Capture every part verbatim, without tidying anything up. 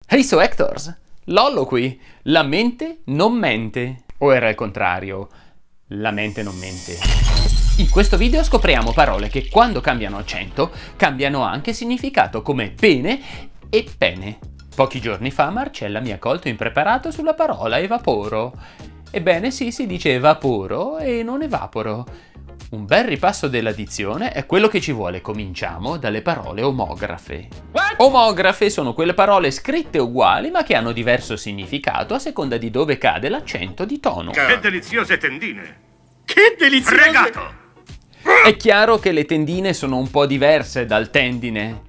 Hey so Hectors, Lollo qui, la mente non mente. O era il contrario, la mente non mente. In questo video scopriamo parole che quando cambiano accento cambiano anche significato, come pene e pene. Pochi giorni fa Marcella mi ha colto impreparato sulla parola evaporo. Ebbene sì, si dice evaporo e non evaporo. Un bel ripasso della dizione è quello che ci vuole. Cominciamo dalle parole omografe. What? Omografe sono quelle parole scritte uguali ma che hanno diverso significato a seconda di dove cade l'accento di tono. Che deliziose tendine! Che deliziose! Fregato! È chiaro che le tendine sono un po' diverse dal tendine.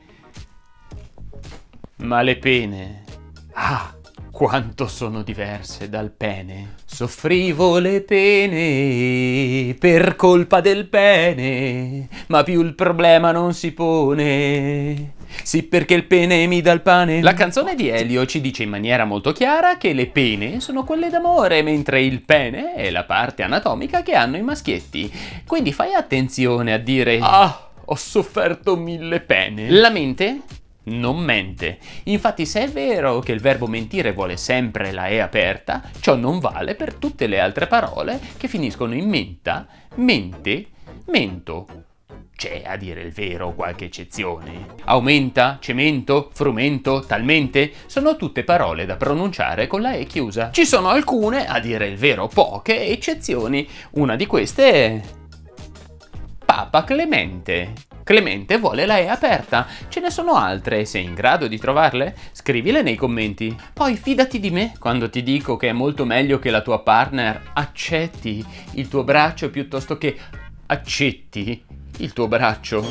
Ma le pene... Ah! Quanto sono diverse dal pene. Soffrivo le pene per colpa del pene, ma più il problema non si pone. Sì, perché il pene mi dà il pane. La canzone di Elio ci dice in maniera molto chiara che le pene sono quelle d'amore, mentre il pene è la parte anatomica che hanno i maschietti. Quindi fai attenzione a dire ah, ho sofferto mille pene. La mente non mente. Infatti, se è vero che il verbo mentire vuole sempre la E aperta, ciò non vale per tutte le altre parole che finiscono in menta, mente, mento. C'è, a dire il vero, qualche eccezione. Aumenta, cemento, frumento, talmente, sono tutte parole da pronunciare con la E chiusa. Ci sono alcune, a dire il vero poche, eccezioni. Una di queste è Papa Clemente. Clemente vuole la E aperta. Ce ne sono altre, sei in grado di trovarle? Scrivile nei commenti. Poi fidati di me quando ti dico che è molto meglio che la tua partner accetti il tuo braccio piuttosto che accetti il tuo braccio.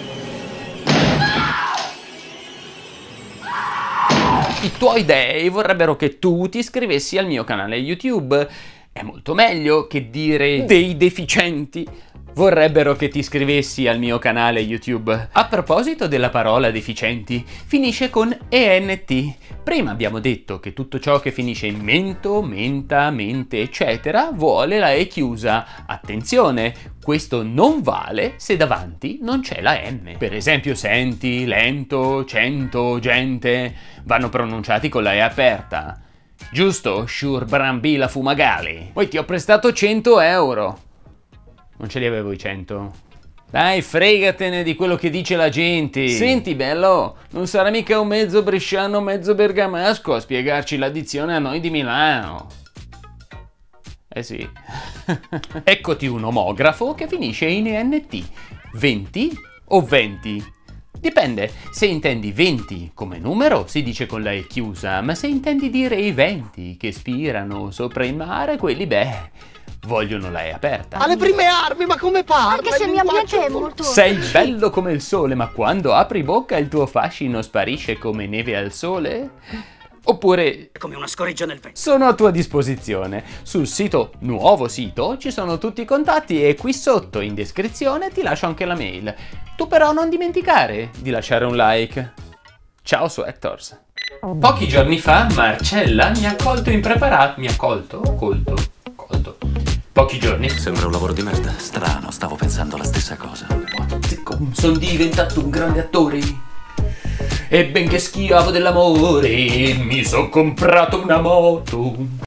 I tuoi dei vorrebbero che tu ti iscrivessi al mio canale YouTube. È molto meglio che dire dei deficienti. Vorrebbero che ti iscrivessi al mio canale YouTube. A proposito della parola deficienti, finisce con ent. Prima abbiamo detto che tutto ciò che finisce in mento, menta, mente, eccetera, vuole la E chiusa. Attenzione, questo non vale se davanti non c'è la M. Per esempio senti, lento, cento, gente, vanno pronunciati con la E aperta. Giusto, Shur Brambila Fumagali? Poi ti ho prestato cento euro. Non ce li avevo i cento. Dai, fregatene di quello che dice la gente. Senti, bello, non sarà mica un mezzo bresciano, mezzo bergamasco a spiegarci l'addizione a noi di Milano. Eh sì. Eccoti un omografo che finisce in ent. venti o venti? Dipende, se intendi venti come numero si dice con la E chiusa, ma se intendi dire i venti che spirano sopra il mare, quelli beh, vogliono la E aperta. Ha le prime armi, ma come parla? Anche se il mio ambiente è molto... Sei bello come il sole, ma quando apri bocca il tuo fascino sparisce come neve al sole? Oppure... come una scorreggia nel petto. Sono a tua disposizione. Sul sito, nuovo sito, ci sono tutti i contatti e qui sotto in descrizione ti lascio anche la mail. Tu però non dimenticare di lasciare un like. Ciao su Hectors. Pochi giorni fa Marcella mi ha colto impreparato. Mi ha colto? Colto? Colto. Pochi giorni. Sembra un lavoro di merda. Strano, stavo pensando la stessa cosa. Sono diventato un grande attore. E benché schiavo dell'amore, mi son comprato una moto.